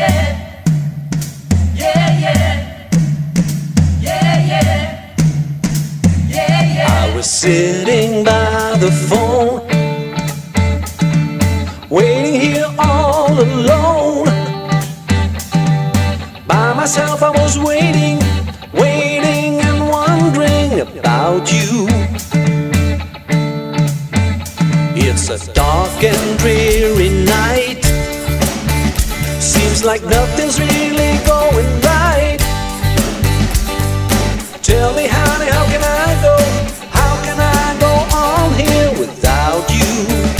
I was sitting by the phone, waiting here all alone. By myself I was waiting, waiting and wondering about you. It's a dark and dreary night, seems like nothing's really going right. Tell me, honey, how can I go? How can I go on here without you?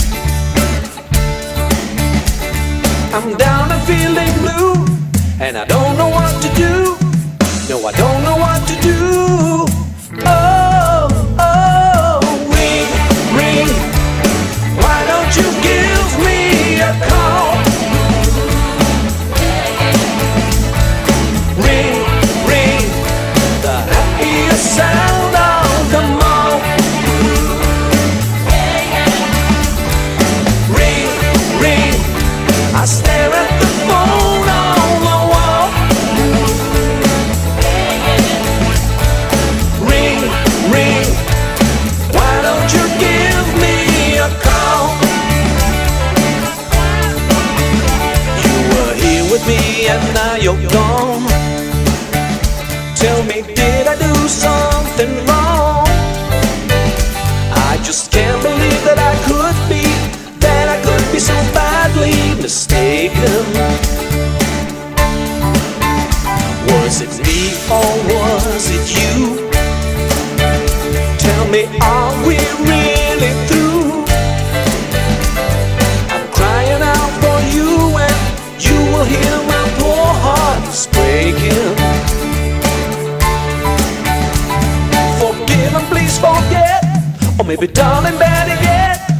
I'm down and feeling blue, and I don't know what to do. No, I don't know what to do. Oh, oh, ring, ring, why don't you give me a call? Ring, ring, the happiest sound of them all. Ring, ring, I stare at the phone on the wall. Ring, ring, why don't you give me a call? You were here with me and now you're gone. Tell me, did I do something wrong? I just can't believe that I could be so badly mistaken. Was it me or was it you? Tell me, are we really through? I'm crying out for you and you will hear my poor heart's breaking. Forgive and please forget, or maybe darling better yet,